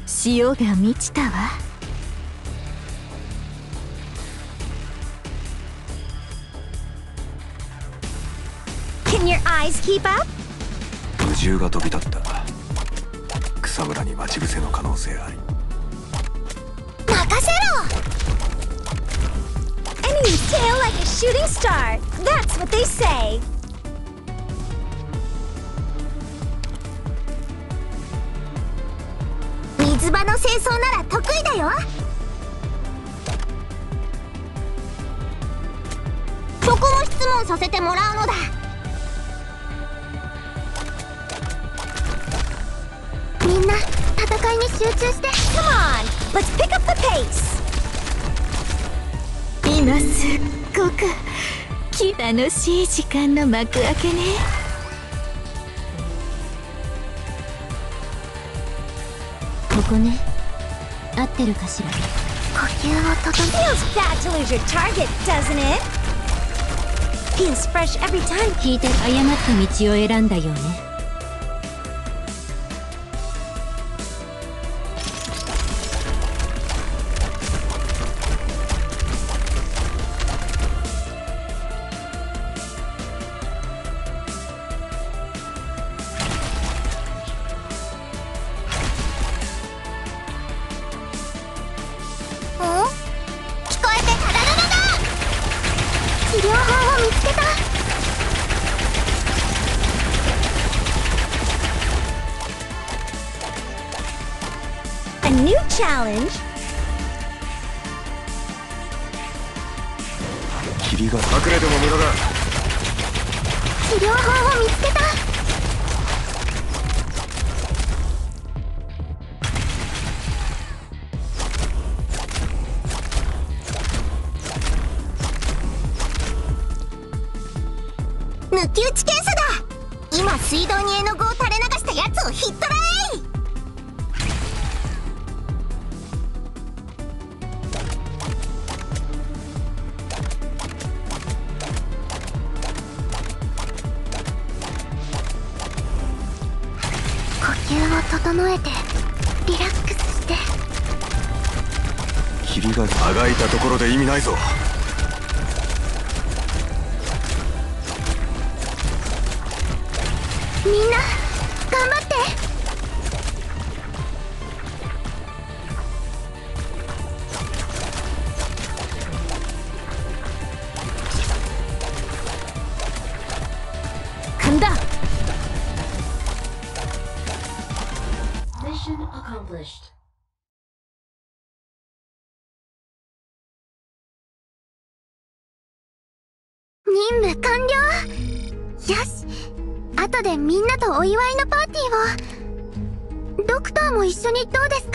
潮が満ちたわ。 Can your eyes keep up? 武獣が飛び立った。草むらに待ち伏せの可能性あり。 任せろ！ Enemies tail like a shooting star. That's what they say. 水場の清掃なら得意だよ。そこも質問させてもらうのだ。みんな戦いに集中して。Come on, let's pick up the pace. 今すっごく楽しい時間の幕開けね。ここね、合ってるかしら。 呼吸を整え。Feels bad to lose your target, doesn't it? Feels fresh every time. 聞いて誤った道を選んだようね。 治療法を見つけた。A new challenge. 霧が隠れても無駄だ。 治療法を見つけた。抜き打ち検査だ。今水道に絵の具を垂れ流したやつをひっ捕らえ。呼吸を整えてリラックスして。 霧があがいたところで意味ないぞ。 みんな頑張って。 勘だ。 Mission accomplished. 任務完了。よし、後でみんなとお祝いのパーティーを。ドクターも一緒にどうですか？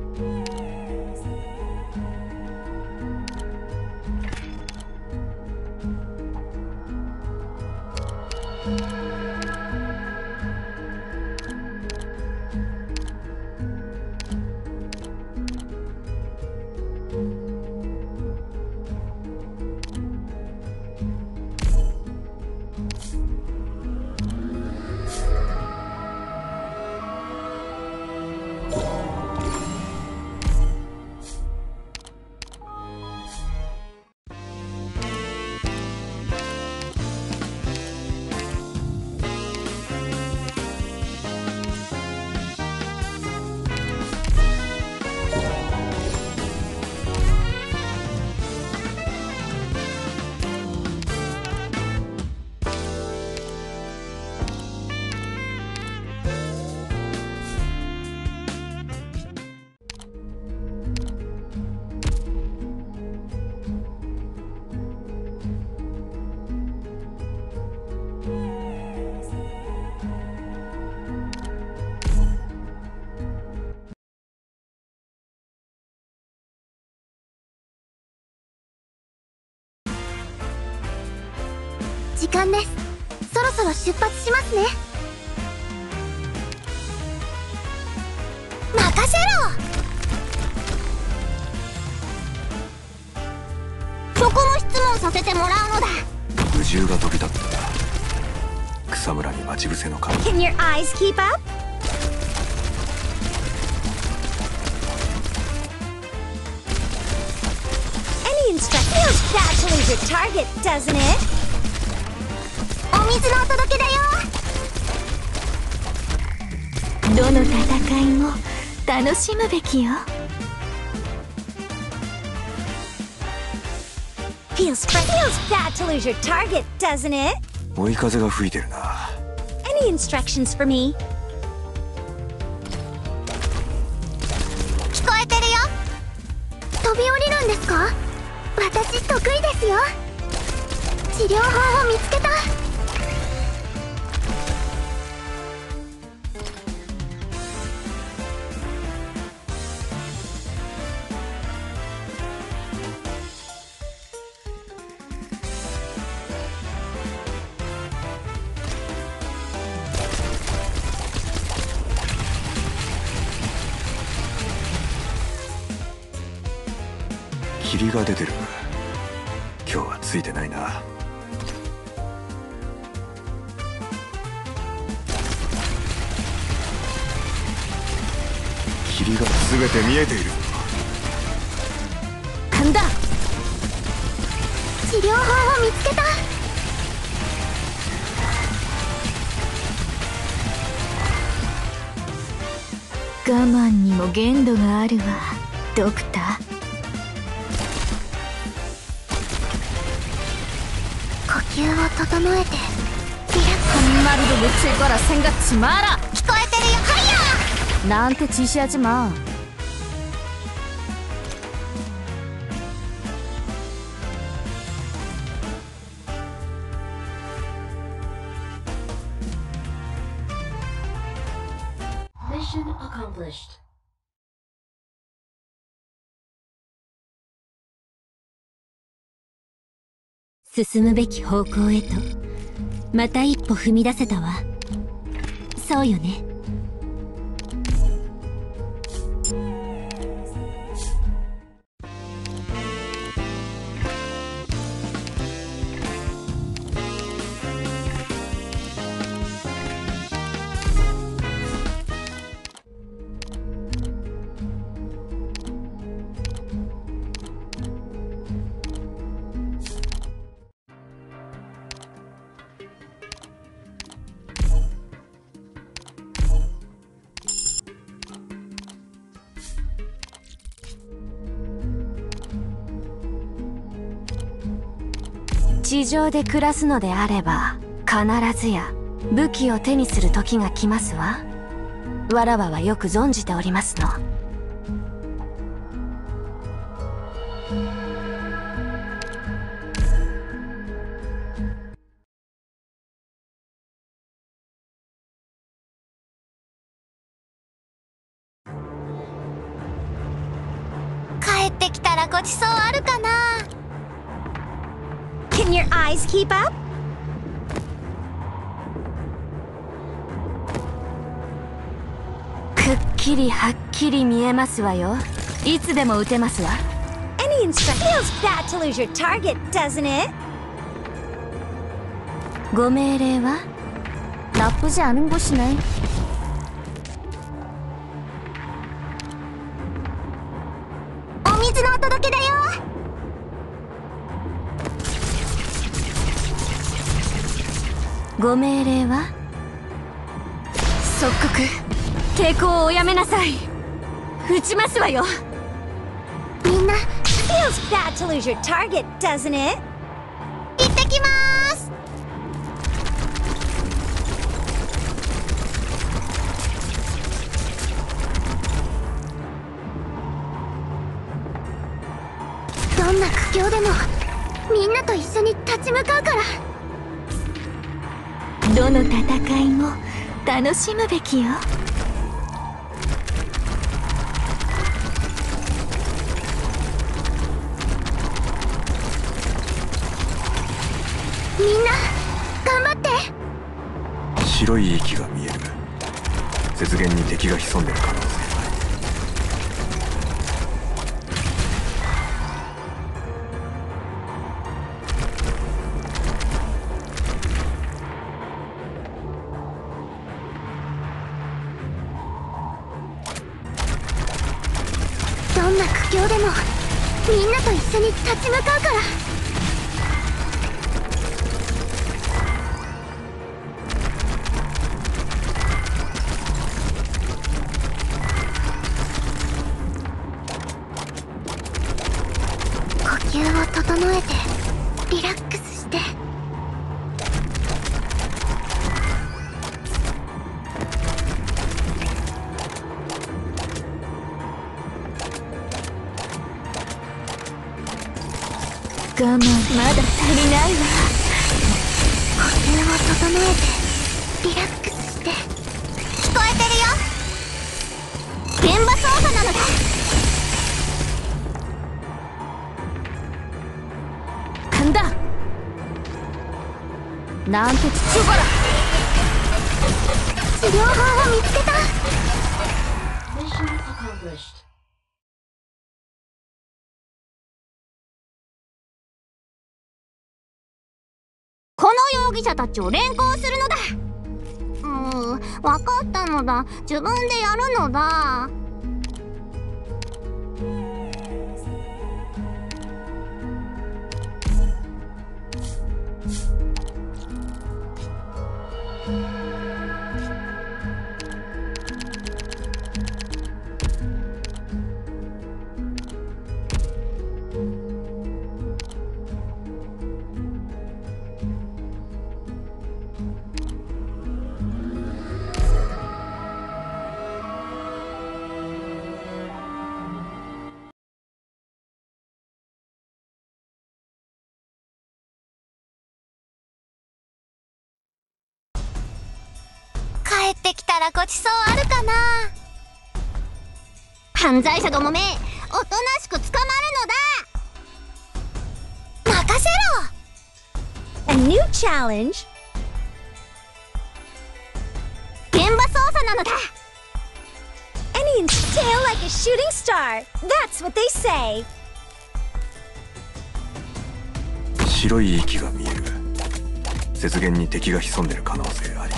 時間です。そろそろ出発しますね。任せろ。そこも質問させてもらうのだ。 武獣が飛び立った。草むらに待ち伏せの可能性。 Can your eyes keep up? lose your target, doesn't it? お水のお届けだよ。 どの戦いも楽しむべきよ。Feels bad to lose your target, doesn't it? 追い風が吹いてるな。 Any instructions for me? 聞こえてるよ。飛び降りるんですか？私得意ですよ。治療法を見つけた。 霧が出てる。今日はついてないな。霧が全て見えている。 간다。 治療法を見つけた。 我慢にも限度があるわ、ドクター。 呼吸を整えてリラックス。 한 마리도 놓칠 거라 생각지 마라. 聞こえてるよ。ハイヤー。 나한테 지시하지 마. Mission accomplished. 進むべき方向へとまた一歩踏み出せたわ。そうよね。 地上で暮らすのであれば必ずや武器を手にする時が来ますわ。わらわはよく存じておりますの。 帰ってきたらごちそうあるかな。 Can your eyes keep up? くっきりはっきり見えますわよ。いつでも撃てますわ。 Any instruction? Feels bad to lose your target, doesn't it? ご命令は? 나쁘지 않은 곳이네. お水のお届けだよ。 ご命令は? 即刻抵抗をおやめなさい。撃ちますわよ。 みんな Feels bad to lose your target, doesn't it? 行ってきまーす。どんな苦境でもみんなと一緒に立ち向かうから。 どの戦いも楽しむべきよ。 みんな頑張って。 白い息が見える。雪原に敵が潜んでる可能性。 どんな苦境でもみんなと一緒に立ち向かうから。 えてリラックスして。 我慢まだ足りないわ。 呼吸を整えてリラックスして。聞こえてるよ。現場操作なのだ。 勘だ。なんてつぼら。 治療法を見つけた。 Mission accomplished. この容疑者たちを連行するのだ。分かったのだ。自分でやるのだ。帰ってきたらごちそうあるかな。犯罪者どもめ、おとなしく捕まるのだ。任せろ。 A new challenge? 現場操作なのだ。 Anyone's tail like a shooting star. That's what they say. 白い息が見える。雪原に敵が潜んでる可能性あり。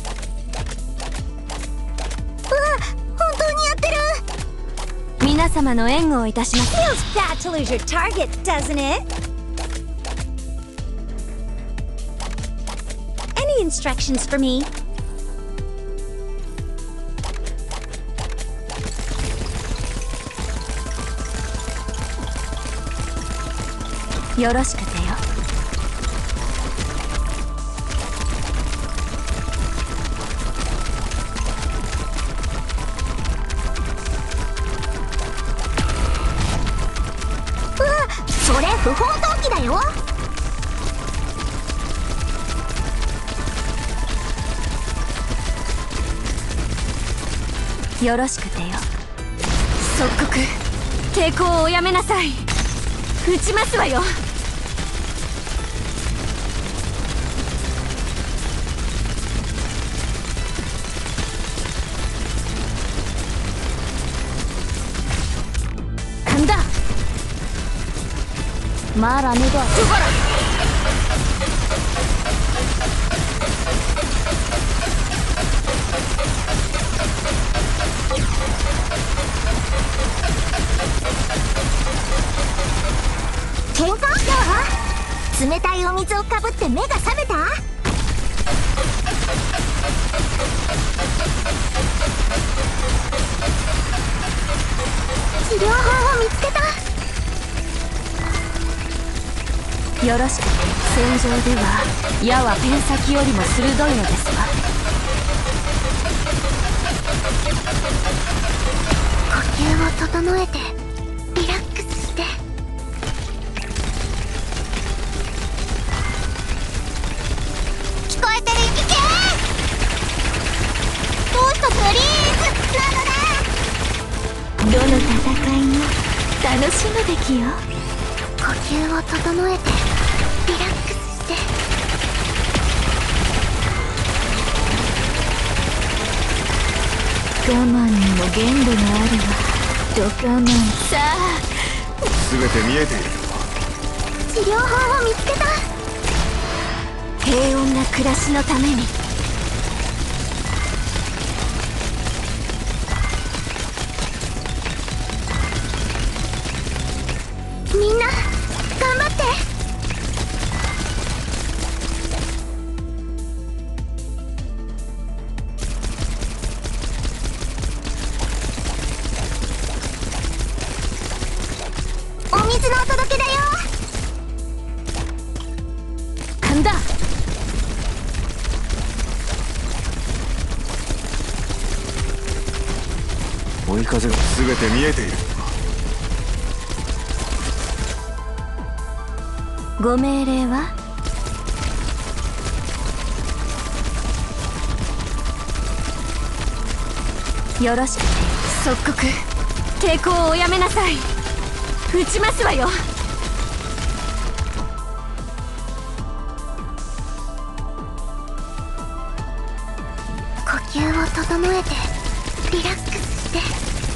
本当にやってる。 皆様の援護をいたします。 Feels bad to lose your target, doesn't it? Any instructions for me? よろしくてよ。 それ不法投棄だよ。 よろしくてよ。即刻抵抗をおやめなさい。撃ちますわよ。勘だ。マラヌドア。 喧嘩？冷たいお水をかぶって目が覚めた？治療法を見つけた。 よろしく。戦場では矢はペン先よりも鋭いのですわ。 呼吸を整えてリラックスして。聞こえてる？行け！どうしたプリーズなのだ。 どの戦いも楽しむべきよ。 呼吸を整えてリラックスして。 我慢にも限度があるわ。我慢。さあ、 全て見えている。 治療法を見つけた。 平穏な暮らしのために。 みんな頑張って。お水のお届けだよ。 追い風が全て見えている。 ご命令は？よろしく。即刻抵抗をおやめなさい。撃ちますわよ。 呼吸を整えてリラックスして。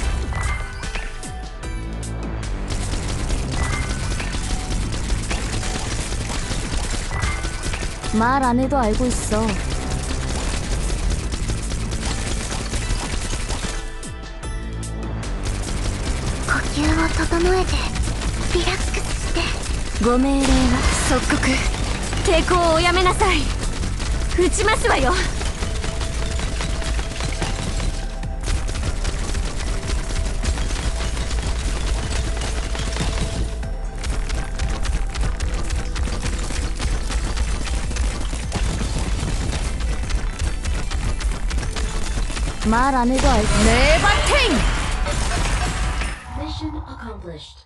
말 안 해도 알고 있어. 呼吸を整えてリラックスして。 ご命令は？即刻抵抗をおやめなさい。撃ちますわよ。말 안 해도 알고. 네바팅! Mission accomplished.